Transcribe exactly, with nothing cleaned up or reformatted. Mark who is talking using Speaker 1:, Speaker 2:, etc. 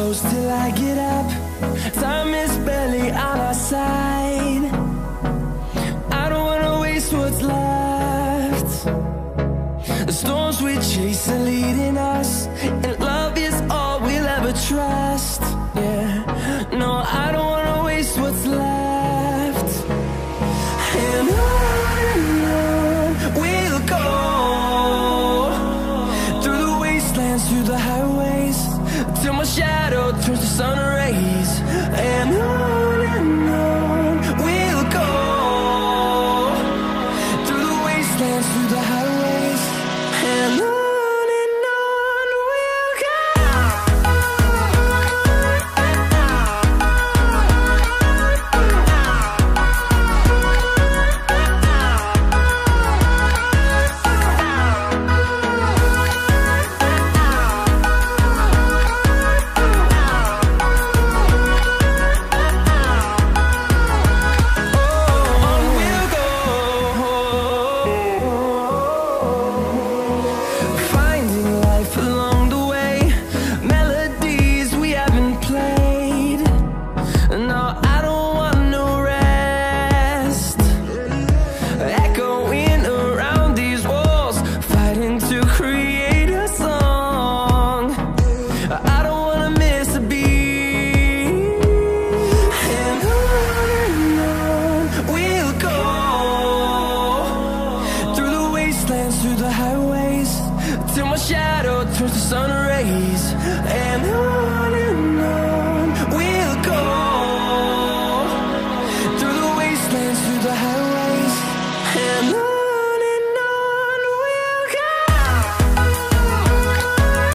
Speaker 1: close till I get up. Time is barely on our side. I don't wanna waste what's left. The storms we chase are leading us.